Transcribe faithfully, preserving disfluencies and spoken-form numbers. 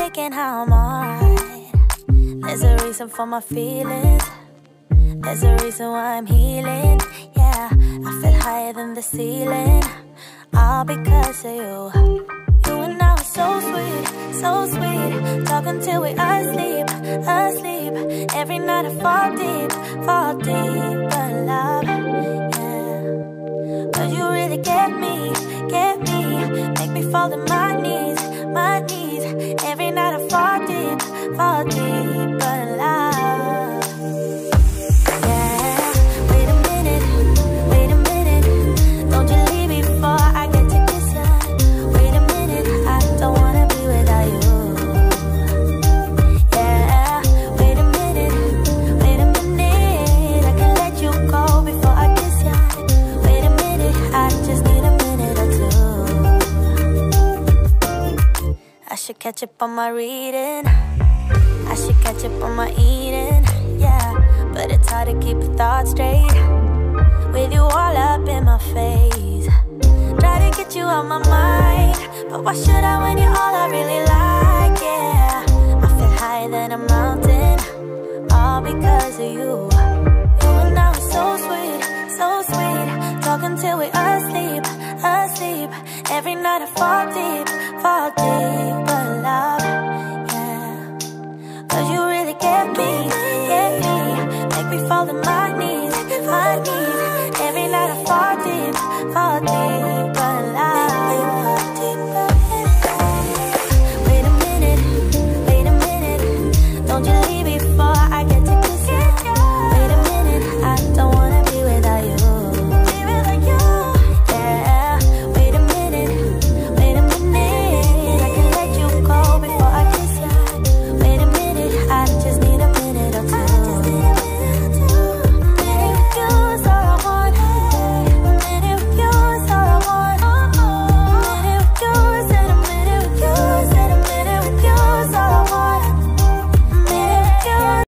mistaken how I'm alright. There's a reason for my feelings. There's a reason why I'm healing. Yeah, I feel higher than the ceiling. All because of you. You and I were so sweet, so sweet. Talking till we asleep, asleep. Every night I fall deep, fall deep. But love, yeah. Cause you really get me, get me. Make me fall to my knees, my knees. Every night I fall deep, fall deep. But love, yeah. Wait a minute, wait a minute. Don't you leave before I get to kiss ya. Wait a minute, I don't wanna be without you. Yeah, wait a minute, wait a minute. I can let you go before I kiss ya. Wait a minute, I just need a minute or two. I should catch up on my reading. I should catch up on my eating. Yeah, but it's hard to keep your thoughts straight with you all up in my face. Try to get you out my mind, but why should I when you're all I really